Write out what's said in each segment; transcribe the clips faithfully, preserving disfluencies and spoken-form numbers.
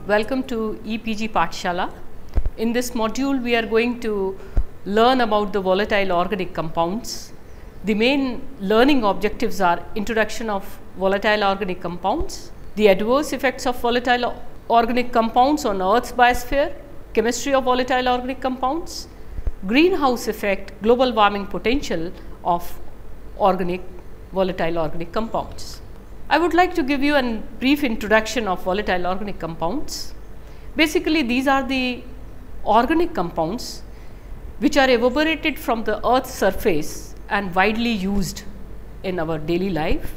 welcome to E P G Pathshala. In this module, we are going to learn about the volatile organic compounds. The main learning objectives are introduction of volatile organic compounds, the adverse effects of volatile organic compounds on Earth's biosphere, chemistry of volatile organic compounds, greenhouse effect, global warming potential of organic volatile organic compounds. I would like to give you a brief introduction of volatile organic compounds. Basically, these are the organic compounds which are evaporated from the Earth's surface and widely used in our daily life,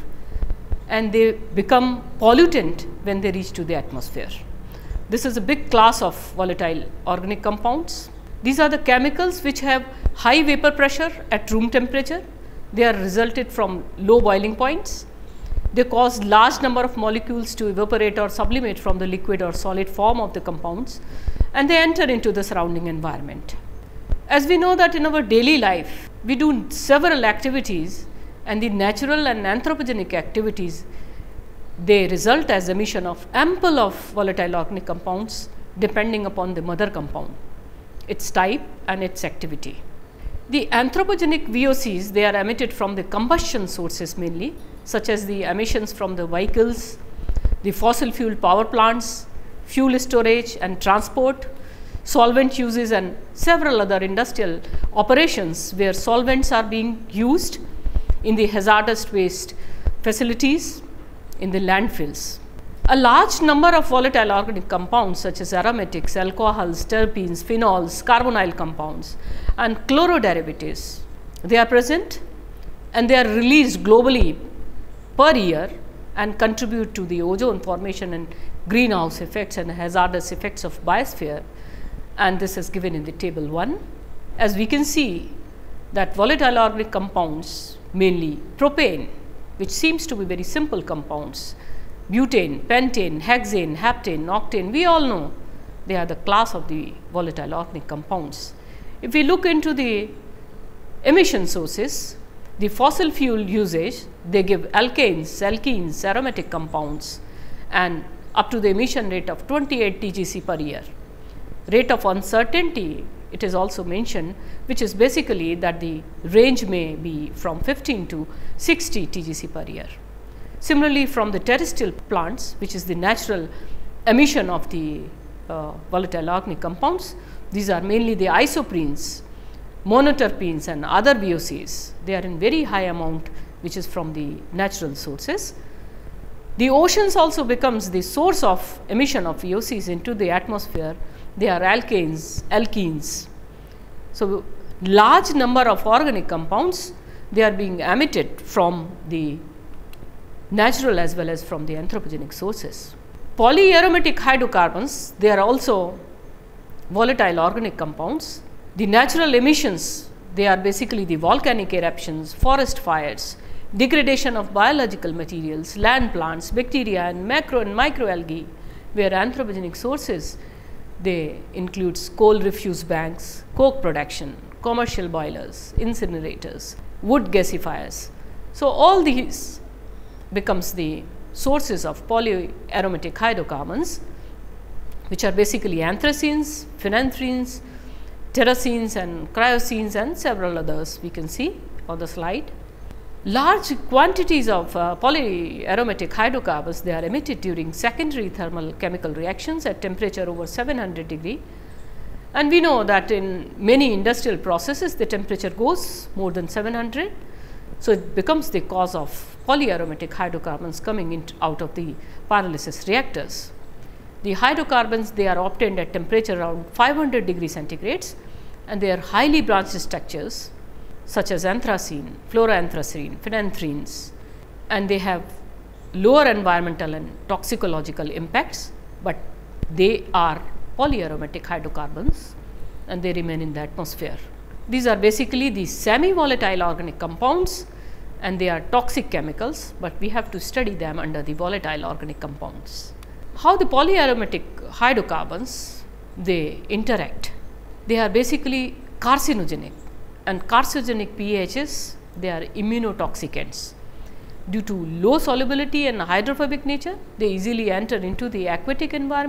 and they become pollutant when they reach to the atmosphere. This is a big class of volatile organic compounds. These are the chemicals which have high vapor pressure at room temperature. They are resulted from low boiling points. They cause large number of molecules to evaporate or sublimate from the liquid or solid form of the compounds, and they enter into the surrounding environment. As we know that in our daily life, we do several activities, and the natural and anthropogenic activities, they result as emission of ample of volatile organic compounds depending upon the mother compound, its type and its activity. The anthropogenic V O Cs, they are emitted from the combustion sources mainly, such as the emissions from the vehicles, the fossil fuel power plants, fuel storage and transport, solvent uses, and several other industrial operations where solvents are being used in the hazardous waste facilities, in the landfills. A large number of volatile organic compounds such as aromatics, alcohols, terpenes, phenols, carbonyl compounds and chloroderivatives, they are present and they are released globally per year and contribute to the ozone formation and greenhouse effects and hazardous effects of biosphere, and this is given in the table one. As we can see that volatile organic compounds, mainly propane, which seems to be very simple compounds, butane, pentane, hexane, heptane, octane, we all know they are the class of the volatile organic compounds. If we look into the emission sources, the fossil fuel usage, they give alkanes, alkenes, aromatic compounds, and up to the emission rate of twenty-eight T G C per year. Rate of uncertainty, it is also mentioned, which is basically that the range may be from fifteen to sixty T G C per year. Similarly, from the terrestrial plants, which is the natural emission of the uh, volatile organic compounds, these are mainly the isoprenes, monoterpenes and other V O Cs. They are in very high amount, which is from the natural sources. The oceans also becomes the source of emission of V O Cs into the atmosphere. They are alkanes, alkenes. So, large number of organic compounds, they are being emitted from the natural as well as from the anthropogenic sources. Polyaromatic hydrocarbons, they are also volatile organic compounds. The natural emissions, they are basically the volcanic eruptions, forest fires, degradation of biological materials, land plants, bacteria and macro and microalgae, where anthropogenic sources, they includes coal refuse banks, coke production, commercial boilers, incinerators, wood gasifiers. So, all these becomes the sources of polyaromatic hydrocarbons, which are basically anthracenes, phenanthrenes, terracenes and cryocenes and several others we can see on the slide. Large quantities of uh, polyaromatic hydrocarbons, they are emitted during secondary thermal chemical reactions at temperature over seven hundred degree, and we know that in many industrial processes the temperature goes more than seven hundred. So, it becomes the cause of polyaromatic hydrocarbons coming in out of the pyrolysis reactors. The hydrocarbons, they are obtained at temperature around five hundred degree centigrades, and they are highly branched structures such as anthracene, fluoroanthracene, phenanthrenes, and they have lower environmental and toxicological impacts, but they are polyaromatic hydrocarbons and they remain in the atmosphere. These are basically the semi-volatile organic compounds, and they are toxic chemicals, but we have to study them under the volatile organic compounds. How the polyaromatic hydrocarbons, they interact? They are basically carcinogenic, and carcinogenic pHs, they are immunotoxicants. Due to low solubility and hydrophobic nature, they easily enter into the aquatic environment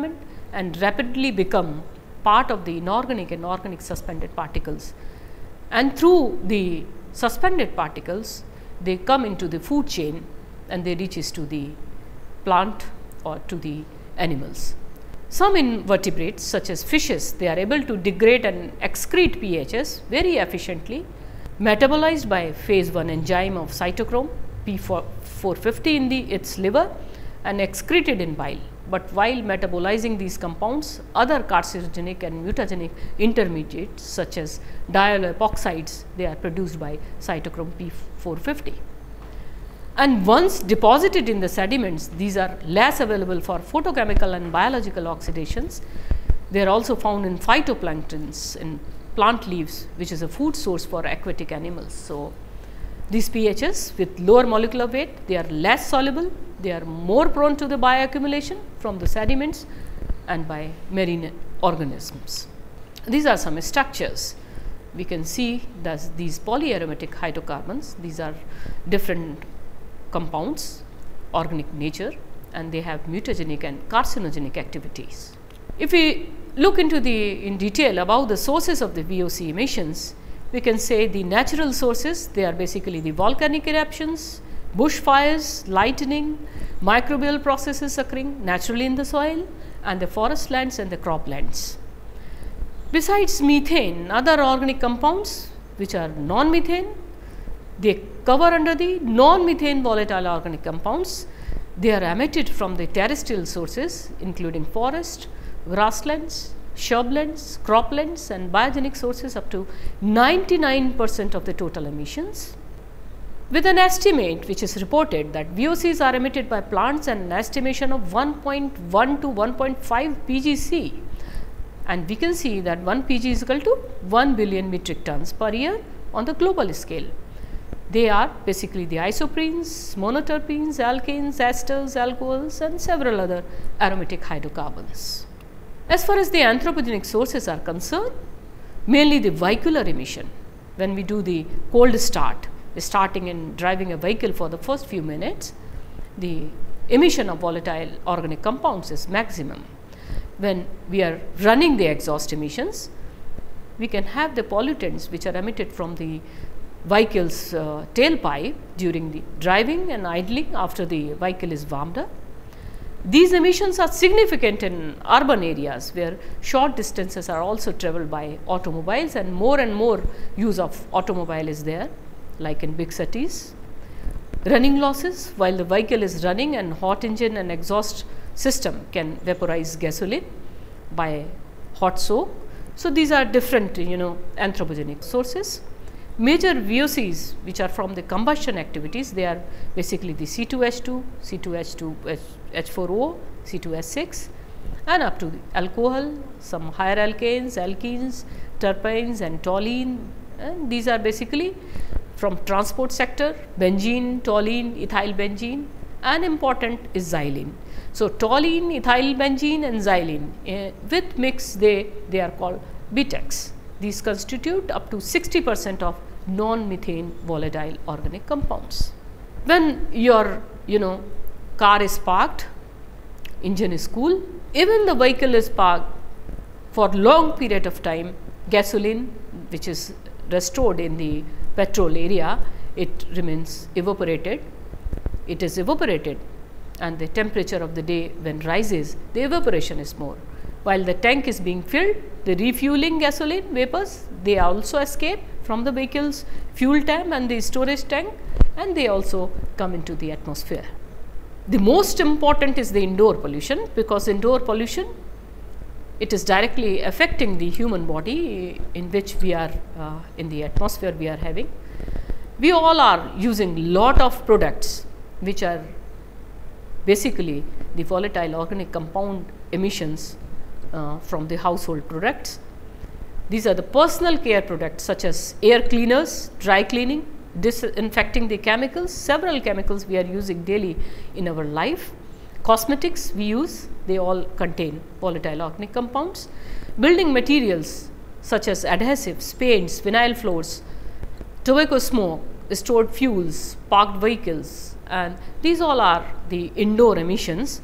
and rapidly become part of the inorganic and organic suspended particles. And through the suspended particles, they come into the food chain and they reaches to the plant or to the animals. Some invertebrates such as fishes, they are able to degrade and excrete P H S very efficiently, metabolized by phase one enzyme of cytochrome P four fifty in the its liver and excreted in bile. But while metabolizing these compounds, other carcinogenic and mutagenic intermediates such as diol epoxides, they are produced by cytochrome P four fifty. And once deposited in the sediments, these are less available for photochemical and biological oxidations. They are also found in phytoplanktons in plant leaves, which is a food source for aquatic animals. So, these P H S with lower molecular weight, they are less soluble, they are more prone to the bioaccumulation from the sediments and by marine organisms. These are some structures. We can see that these polyaromatic hydrocarbons, these are different compounds, organic nature, and they have mutagenic and carcinogenic activities. If we look into the in detail about the sources of the V O C emissions, we can say the natural sources, they are basically the volcanic eruptions, bushfires, lightning, microbial processes occurring naturally in the soil, and the forest lands and the croplands. Besides methane, other organic compounds which are non-methane, they cover under the non-methane volatile organic compounds. They are emitted from the terrestrial sources including forest, grasslands, shrublands, croplands and biogenic sources up to ninety-nine percent of the total emissions. With an estimate which is reported that V O Cs are emitted by plants and an estimation of one point one to one point five P G C, and we can see that one P G is equal to one billion metric tons per year on the global scale. They are basically the isoprenes, monoterpenes, alkanes, esters, alcohols and several other aromatic hydrocarbons. As far as the anthropogenic sources are concerned, mainly the vehicular emission. When we do the cold start, starting and driving a vehicle for the first few minutes, the emission of volatile organic compounds is maximum. When we are running the exhaust emissions, we can have the pollutants which are emitted from the vehicle's uh, tailpipe during the driving and idling after the vehicle is warmed up. These emissions are significant in urban areas where short distances are also traveled by automobiles and more and more use of automobile is there, like in big cities. Running losses, while the vehicle is running and hot engine and exhaust system can vaporize gasoline by hot soak. So, these are different you know anthropogenic sources. Major V O Cs which are from the combustion activities, they are basically the C two H two, C two H two H four O, C two H six and up to the alcohol, some higher alkanes, alkenes, terpenes and toluene, and these are basically from transport sector, benzene, toluene, ethyl benzene, and important is xylene. So, toluene, ethyl benzene and xylene uh, with mix they, they are called B TECs. These constitute up to sixty percent of non-methane volatile organic compounds. When your you know car is parked, engine is cool, even the vehicle is parked for long period of time, gasoline which is restored in the petrol area, it remains evaporated, it is evaporated and the temperature of the day when rises, the evaporation is more. While the tank is being filled, the refueling gasoline vapors, they also escape from the vehicle's fuel tank and the storage tank, and they also come into the atmosphere. The most important is the indoor pollution, because indoor pollution, it is directly affecting the human body in which we are uh, in the atmosphere we are having. We all are using lot of products which are basically the volatile organic compound emissions uh, from the household products. These are the personal care products such as air cleaners, dry cleaning, disinfecting the chemicals, several chemicals we are using daily in our life. Cosmetics we use, they all contain volatile organic compounds. Building materials such as adhesives, paints, vinyl floors, tobacco smoke, stored fuels, parked vehicles, and these all are the indoor emissions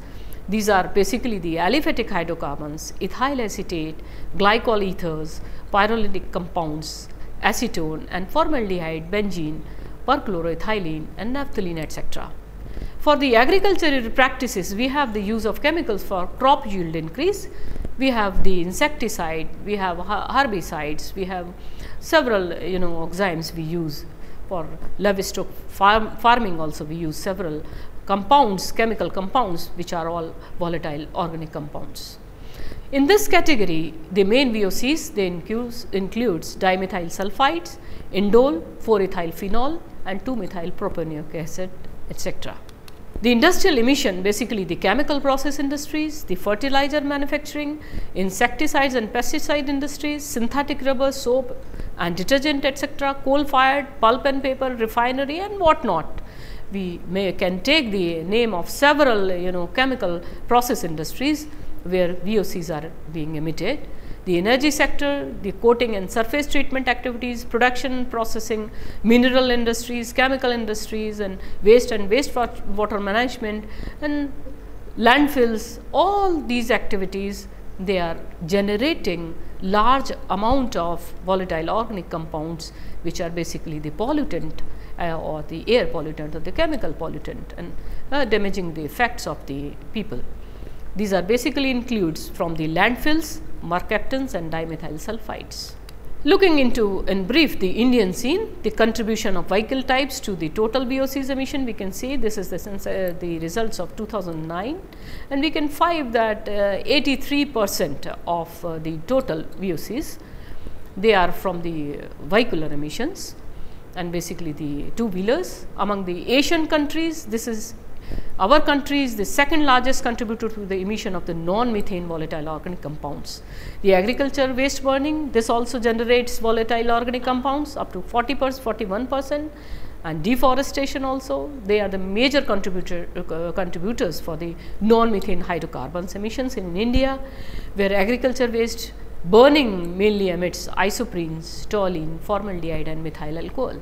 These are basically the aliphatic hydrocarbons, ethyl acetate, glycol ethers, pyrolytic compounds, acetone and formaldehyde, benzene, perchloroethylene and naphthalene, et cetera. For the agricultural practices, we have the use of chemicals for crop yield increase. We have the insecticide, we have herbicides, we have several you know enzymes we use. For livestock farm, farming also we use several compounds, chemical compounds, which are all volatile organic compounds. In this category, the main V O Cs, they includes, includes dimethyl sulfides, indole, four ethyl phenol and two methyl propanoic acid, et cetera. The industrial emission, basically the chemical process industries, the fertilizer manufacturing, insecticides and pesticide industries, synthetic rubber, soap and detergent, et cetera, coal fired, pulp and paper, refinery and what not. We may can take the name of several you know chemical process industries where V O Cs are being emitted. The energy sector, the coating and surface treatment activities, production, processing, mineral industries, chemical industries and waste and wastewater management and landfills, all these activities, they are generating large amount of volatile organic compounds, which are basically the pollutant uh, or the air pollutant or the chemical pollutant and uh, damaging the effects of the people. These are basically includes from the landfills, mercaptans and dimethyl sulfides. Looking into in brief the Indian scene, the contribution of vehicle types to the total V O Cs emission, we can see this is the, uh, the results of two thousand nine, and we can find that eighty-three percent uh, of uh, the total V O Cs, they are from the vehicular emissions and basically the two wheelers. Among the Asian countries, this is our country is the second largest contributor to the emission of the non-methane volatile organic compounds. The agriculture waste burning, this also generates volatile organic compounds up to forty percent, forty-one percent, and deforestation also, they are the major contributor, uh, contributors for the non-methane hydrocarbons emissions in India, where agriculture waste burning mainly emits isoprenes, toluene, formaldehyde and methyl alcohol.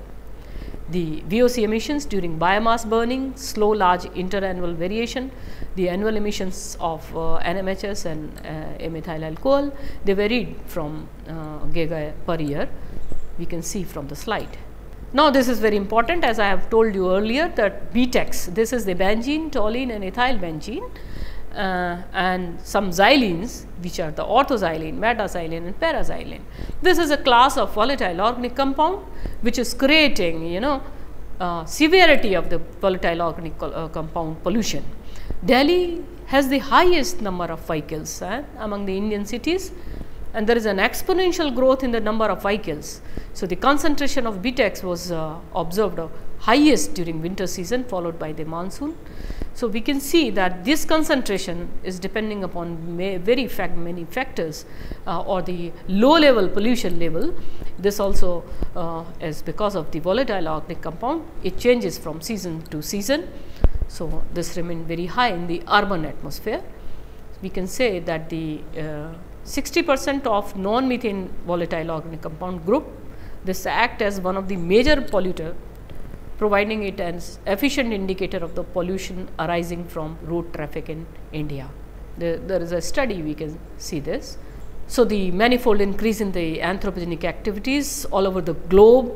The V O C emissions during biomass burning, slow large interannual variation, the annual emissions of uh, N M H S and uh, methyl alcohol, they varied from uh, giga per year, we can see from the slide. Now, this is very important, as I have told you earlier, that B TEX, this is the benzene, toluene and ethyl benzene, uh, and some xylenes, which are the orthoxylene, metaxylene and paraxylene. This is a class of volatile organic compound which is creating you know uh, severity of the volatile organic uh, compound pollution. Delhi has the highest number of vehicles uh, among the Indian cities, and there is an exponential growth in the number of vehicles. So, the concentration of B TEX was uh, observed uh, highest during winter season, followed by the monsoon. So, we can see that this concentration is depending upon very fact many factors uh, or the low level pollution level. This also uh, is because of the volatile organic compound, it changes from season to season. So, this remains very high in the urban atmosphere. We can say that the sixty percent uh, of non-methane volatile organic compound group, this act as one of the major polluter, providing it as efficient indicator of the pollution arising from road traffic in India. There, there is a study we can see this. So, the manifold increase in the anthropogenic activities all over the globe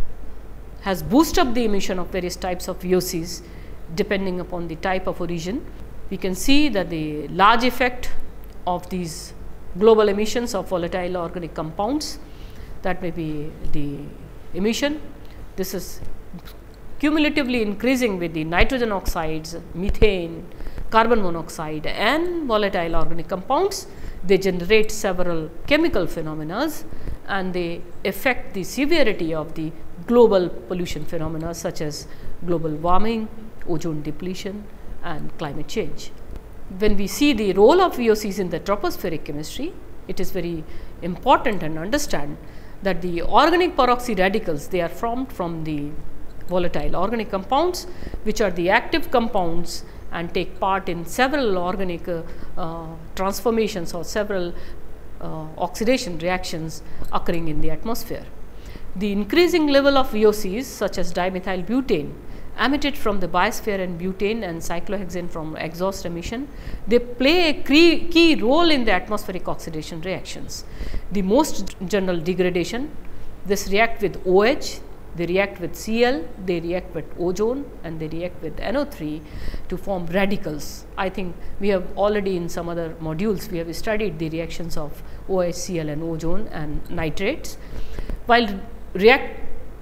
has boosted up the emission of various types of V O Cs depending upon the type of origin. We can see that the large effect of these global emissions of volatile organic compounds, that may be the emission. This is cumulatively increasing with the nitrogen oxides, methane, carbon monoxide and volatile organic compounds. They generate several chemical phenomena and they affect the severity of the global pollution phenomena such as global warming, ozone depletion and climate change. When we see the role of V O Cs in the tropospheric chemistry, it is very important and understand that the organic peroxy radicals, they are formed from the volatile organic compounds, which are the active compounds and take part in several organic uh, uh, transformations or several uh, oxidation reactions occurring in the atmosphere. The increasing level of V O Cs such as dimethyl butane emitted from the biosphere and butane and cyclohexane from exhaust emission, they play a key, key role in the atmospheric oxidation reactions. The most general degradation, this react with OH, they react with Cl, they react with ozone, and they react with N O three to form radicals. I think we have already in some other modules, we have studied the reactions of OH, Cl and ozone and nitrates. While react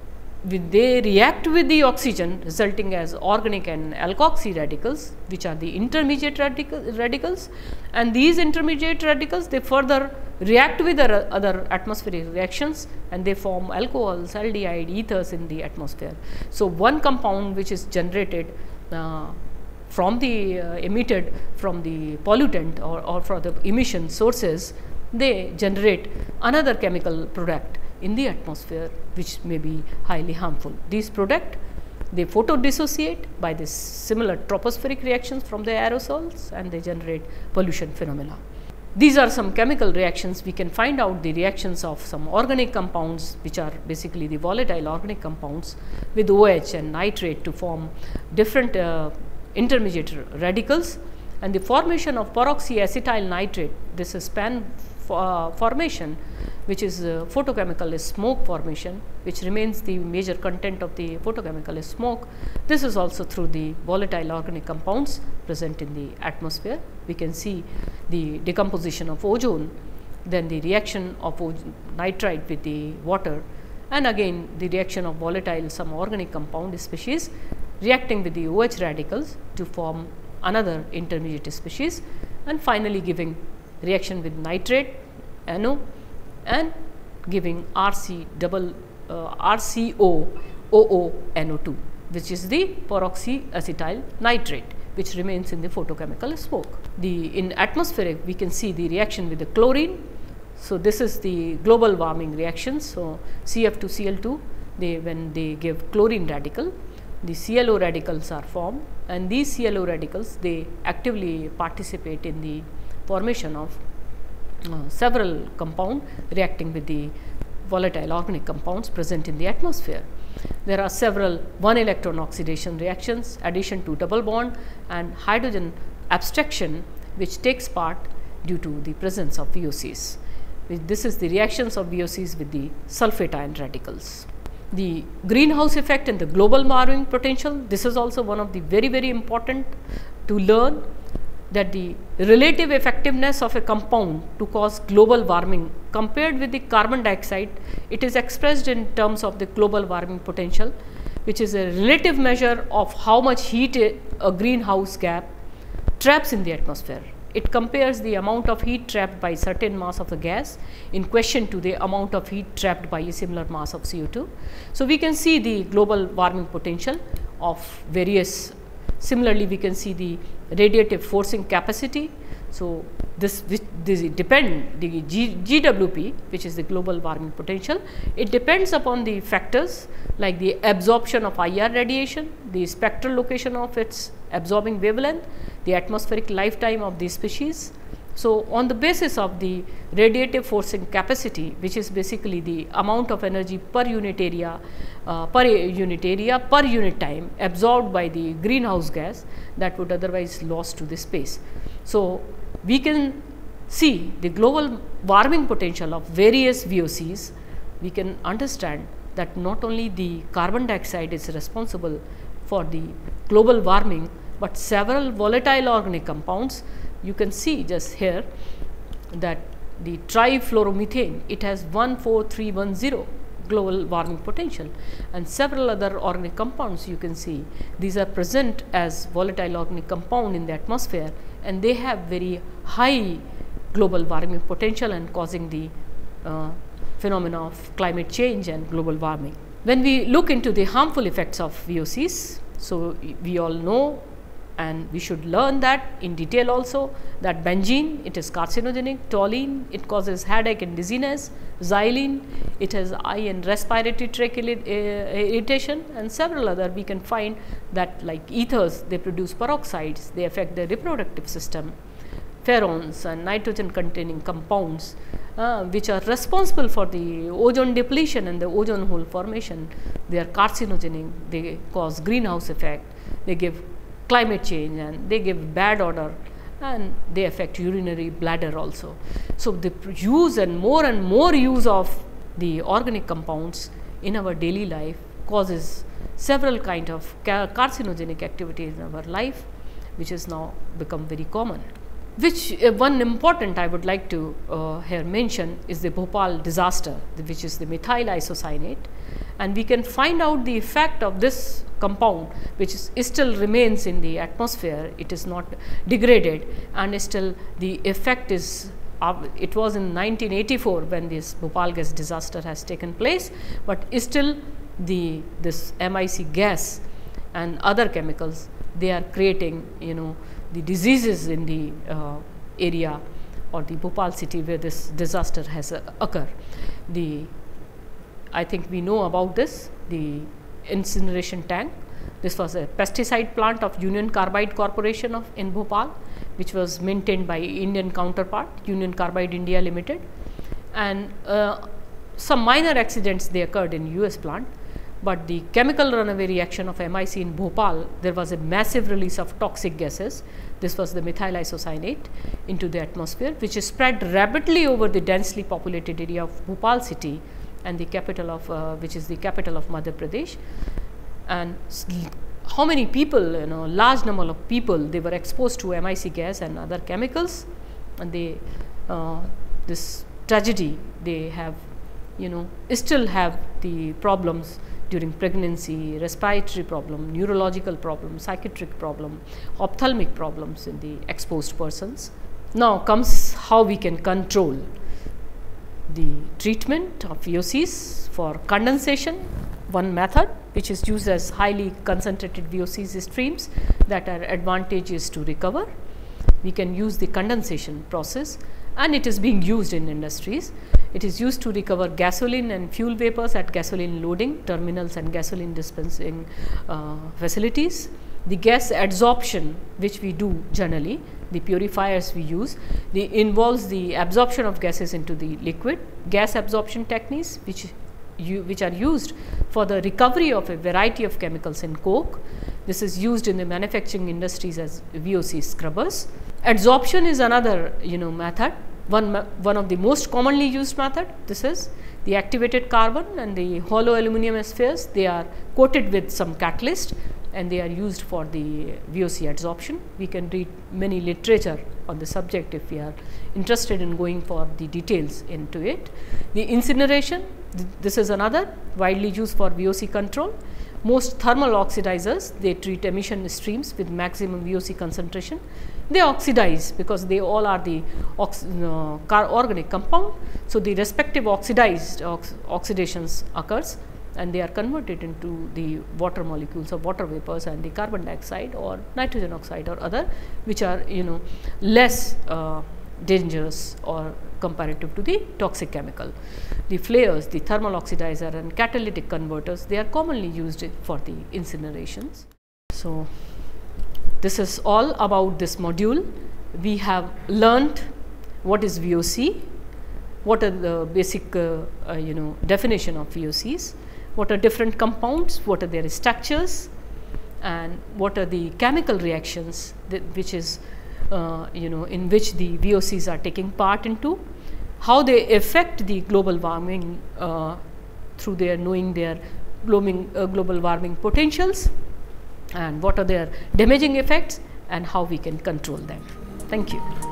with they react with the oxygen, resulting as organic and alkoxy radicals, which are the intermediate radical, radicals, and these intermediate radicals, they further react with other, other atmospheric reactions, and they form alcohols, aldehyde, ethers in the atmosphere. So, one compound which is generated uh, from the uh, emitted from the pollutant or, or from the emission sources, they generate another chemical product in the atmosphere which may be highly harmful. These product, they photodissociate by this similar tropospheric reactions from the aerosols, and they generate pollution phenomena. These are some chemical reactions. We can find out the reactions of some organic compounds, which are basically the volatile organic compounds, with OH and nitrate to form different uh, intermediate radicals, and the formation of peroxyacetyl nitrate, this is span uh, formation, which is uh, photochemical is smoke formation, which remains the major content of the photochemical is smoke. This is also through the volatile organic compounds present in the atmosphere. We can see the decomposition of ozone, then the reaction of nitrite with the water, and again the reaction of volatile some organic compound species reacting with the OH radicals to form another intermediate species, and finally giving reaction with nitrate, N O, and giving R C double uh, R C O O O N O two, which is the peroxyacetyl nitrate, which remains in the photochemical smoke. The in atmospheric we can see the reaction with the chlorine. So, this is the global warming reactions. So, C F two C L two, they when they give chlorine radical, the C L O radicals are formed, and these C L O radicals, they actively participate in the formation of uh, several compound reacting with the volatile organic compounds present in the atmosphere. There are several one electron oxidation reactions, addition to double bond and hydrogen abstraction, which takes part due to the presence of V O Cs. This is the reactions of V O Cs with the sulfate ion radicals. The greenhouse effect and the global warming potential, this is also one of the very very important to learn, that the relative effectiveness of a compound to cause global warming compared with the carbon dioxide, it is expressed in terms of the global warming potential, which is a relative measure of how much heat a, a greenhouse gas traps in the atmosphere. It compares the amount of heat trapped by certain mass of the gas in question to the amount of heat trapped by a similar mass of C O two. So, we can see the global warming potential of various. Similarly, we can see the radiative forcing capacity. So, this, this depend the G, GWP, which is the global warming potential, it depends upon the factors like the absorption of I R radiation, the spectral location of its absorbing wavelength, the atmospheric lifetime of the species. So, on the basis of the radiative forcing capacity, which is basically the amount of energy per unit area, uh, per unit area, per unit time absorbed by the greenhouse gas that would otherwise lost to the space. So, we can see the global warming potential of various V O Cs. We can understand that not only the carbon dioxide is responsible for the global warming, but several volatile organic compounds. You can see just here that the trifluoromethane, it has one four three one zero global warming potential, and several other organic compounds you can see. These are present as volatile organic compound in the atmosphere, and they have very high global warming potential and causing the uh, phenomena of climate change and global warming. When we look into the harmful effects of V O Cs, so we all know, and we should learn that in detail also, that benzene, it is carcinogenic, toluene, it causes headache and dizziness, xylene, it has eye and respiratory tract irritation, and several other we can find that like ethers, they produce peroxides, they affect the reproductive system, pherones and nitrogen containing compounds, uh, which are responsible for the ozone depletion and the ozone hole formation. They are carcinogenic, they cause greenhouse effect, they give climate change, and they give bad odor, and they affect urinary bladder also. So, the use and more and more use of the organic compounds in our daily life causes several kind of carcinogenic activities in our life, which is now become very common. Which uh, one important I would like to uh, here mention is the Bhopal disaster, which is the methyl isocyanate, and we can find out the effect of this compound, which is, still remains in the atmosphere. It is not degraded, and still the effect is uh, it was in nineteen eighty-four when this Bhopal gas disaster has taken place, but still the this M I C gas and other chemicals, they are creating, you know, the diseases in the uh, area or the Bhopal city where this disaster has uh, occurred. The I think we know about this, the incineration tank. This was a pesticide plant of Union Carbide Corporation of in Bhopal, which was maintained by Indian counterpart Union Carbide India Limited, and uh, some minor accidents they occurred in U S plant. But the chemical runaway reaction of M I C in Bhopal, there was a massive release of toxic gases. This was the methyl isocyanate into the atmosphere, which is spread rapidly over the densely populated area of Bhopal city and the capital of uh, which is the capital of Madhya Pradesh. And how many people, you know, large number of people, they were exposed to M I C gas and other chemicals, and they uh, this tragedy, they have, you know, still have the problems during pregnancy, respiratory problem, neurological problem, psychiatric problem, ophthalmic problems in the exposed persons. Now comes how we can control the treatment of V O Cs for condensation. One method which is used as highly concentrated V O Cs streams that are advantageous to recover. We can use the condensation process, and it is being used in industries. It is used to recover gasoline and fuel vapors at gasoline loading terminals and gasoline dispensing uh, facilities. The gas adsorption, which we do generally, the purifiers we use, the involves the absorption of gases into the liquid. Gas absorption techniques, which you, which are used for the recovery of a variety of chemicals in coke. This is used in the manufacturing industries as V O C scrubbers. Adsorption is another, you know, method. One, one of the most commonly used method. This is the activated carbon and the hollow aluminum spheres. They are coated with some catalyst, and they are used for the V O C adsorption. We can read many literature on the subject if we are interested in going for the details into it. The incineration, th this is another widely used for V O C control. Most thermal oxidizers, they treat emission streams with maximum V O C concentration. They oxidize because they all are the ox uh, car organic compound. So, the respective oxidized ox oxidations occurs, and they are converted into the water molecules or water vapors and the carbon dioxide or nitrogen oxide or other, which are, you know, less uh, dangerous or comparative to the toxic chemical. The flares, the thermal oxidizer and catalytic converters, they are commonly used for the incinerations. So, this is all about this module. We have learnt what is V O C, what are the basic uh, uh, you know, definition of V O Cs, what are different compounds, what are their structures, and what are the chemical reactions that which is uh, you know, in which the V O Cs are taking part into, how they affect the global warming uh, through their knowing their global, uh, global warming potentials, and what are their damaging effects and how we can control them. Thank you.